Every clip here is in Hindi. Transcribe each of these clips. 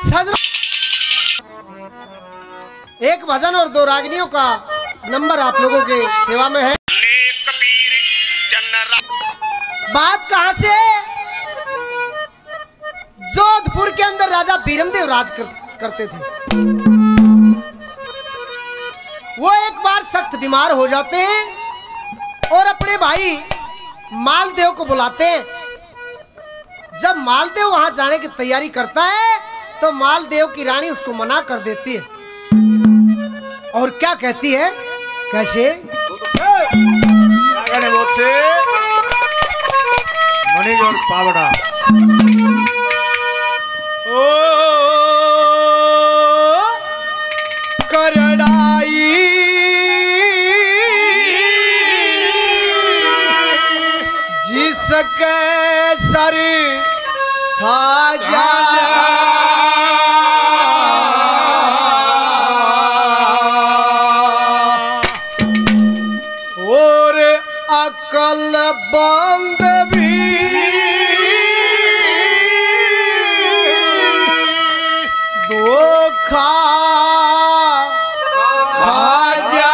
एक भजन और 2 रागनियों का नंबर आप लोगों के सेवा में है। बात कहां से? जोधपुर के अंदर राजा बीरमदेव राज करते थे। वो एक बार सख्त बीमार हो जाते हैं और अपने भाई मालदेव को बुलाते हैं। जब मालदेव वहां जाने की तैयारी करता है तो मालदेव की रानी उसको मना कर देती है और क्या कहती है? कैसे? मनीष और पावड़ा ओ करड़ाई जिसके सर छाजा और अकल बंद भी धोखा खाजा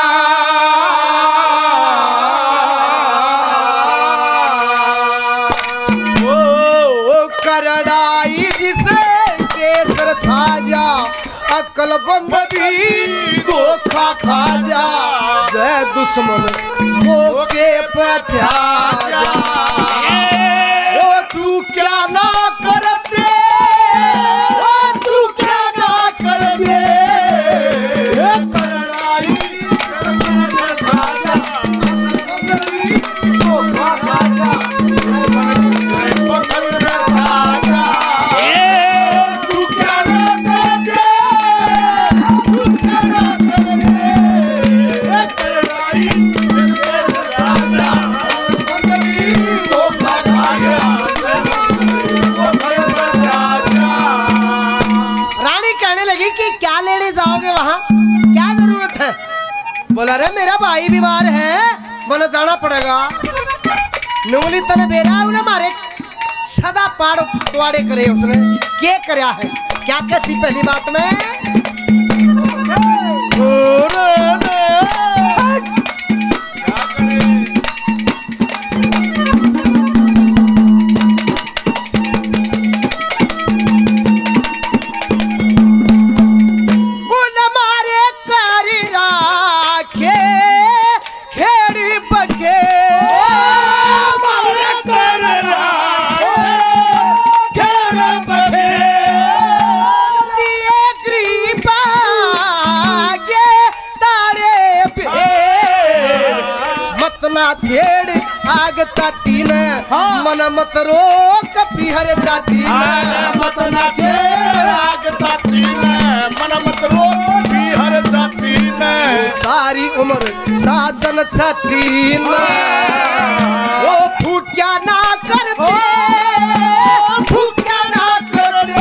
ओ करड़ाई जिसे केसर छाजा अकल बंद भी धोखा खाजा जय दुश्मन मौके पे ध्याजा ओ तू क्या ना करते बोला रे मेरा भाई बीमार है, बोला जाना पड़ेगा। नुंगली तने बेरा उन्हें मारे सदा पाड़ तुआड़े करे उसने क्या करया है? क्या कहती पहली बात में? छेड़ आग ताती ने मन मत रोक पिहर जाती ने मत ना छेड़ आग ताती ने मन मत रोक पिहर जाती ने सारी उम्र साजन छाती ने वो फूटिया ना करते फूटिया ना करते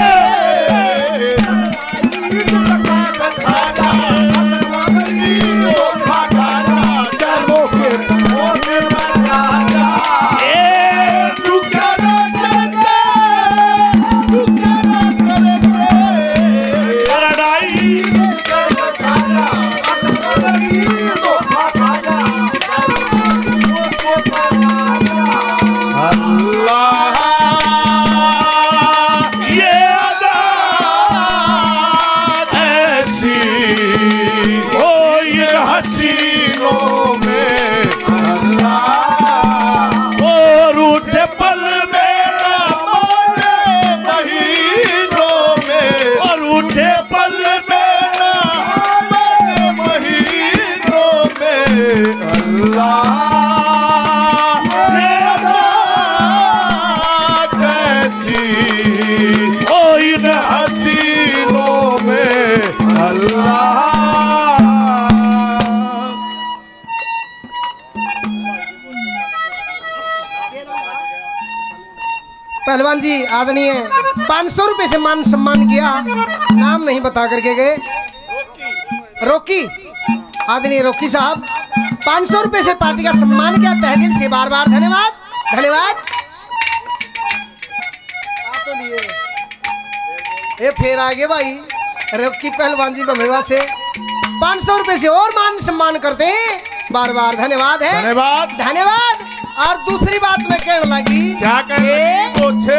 पहलवान जी आदरणीय 500 रुपए से मान सम्मान किया, नाम नहीं बता करके गए। रोकी आदरणीय रोकी साहब 500 रुपए से पार्टी का सम्मान किया, तहे दिल से बार बार धन्यवाद धन्यवाद। ये फिर आगे भाई रॉकी पहलवान जी बमेवा से 500 रुपए से और मान सम्मान करते हैं। बार बार धन्यवाद है, धन्यवाद धन्यवाद। और दूसरी बात मैं कहने लगी, क्या कहने लगी? पूछे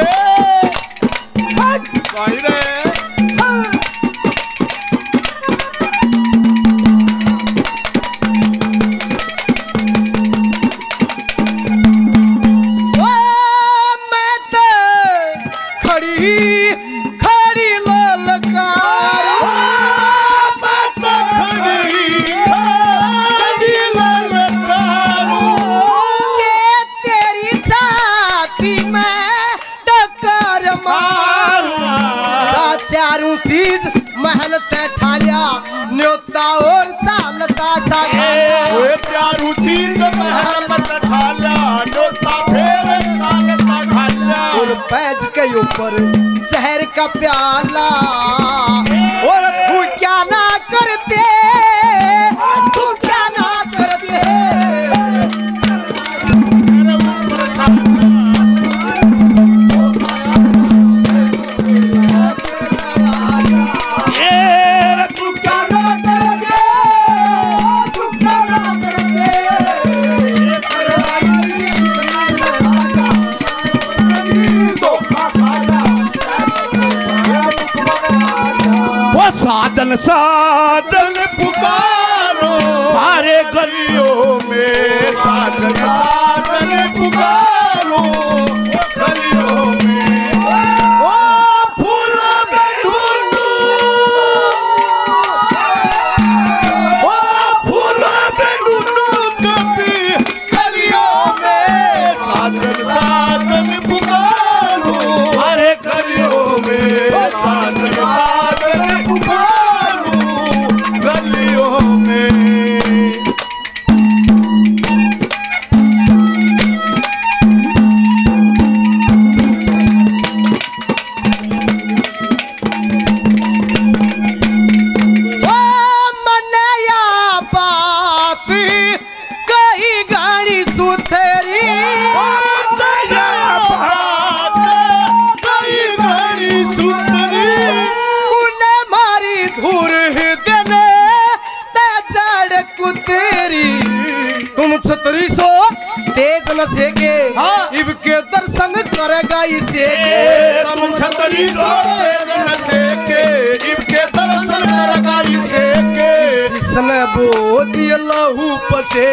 भाई रे महल ते ठालिया न्योता और चालता सागा चारू चीज महल में ठालिया न्योता फेर चालता ठालिया और पैज के ऊपर जहर का प्याला और तू क्या ना करते, तू क्या ना करते। साजन साजन पुकारो हमारे गलियों में, साजन साजन पुकारो गलियों में। ओ फूलों में ढूंढूं, ओ फूलों में ढूंढूं कभी गलियों में, साजन साजन पुकारो हमारे गलियों में, साजन साजन पुकारो गलियों में। छतरी सो तेज न सेके इब के दर्शन करेगा इसे, तुम छतरी सो तेज न सेके इब के दर्शन करेगा इसे के। जिसने बोधी लहू पसे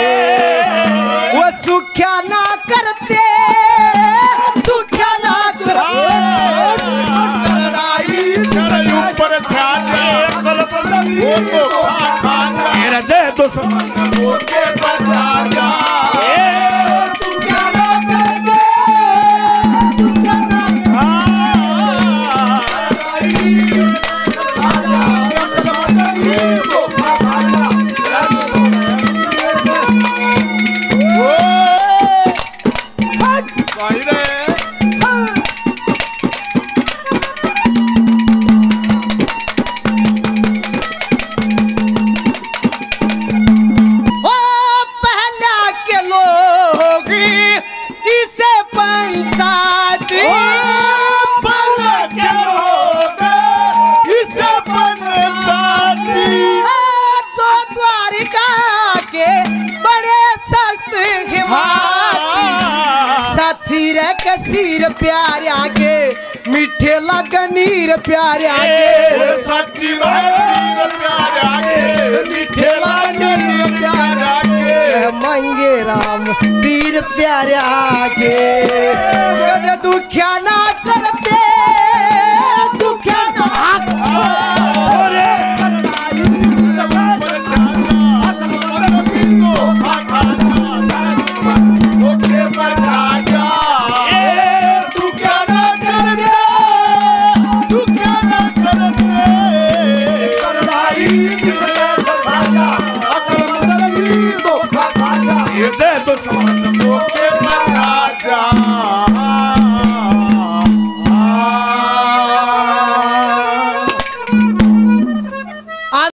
वो सुख्या ना करते, सुख्या ना करते। ऊपर मेरा जय दुश्मन के बजा जा, तू क्या ना करते, तू क्या ना सिर प्यारे आगे मीठे लगनीर प्यारे आगे, सच्ची सिर प्यारे आगे मीठे लगनीर प्यारे आगे, मंगे राम तीर प्यारे आगे। कदे दुखिया ना करते, दुखिया ना जय दुश्मन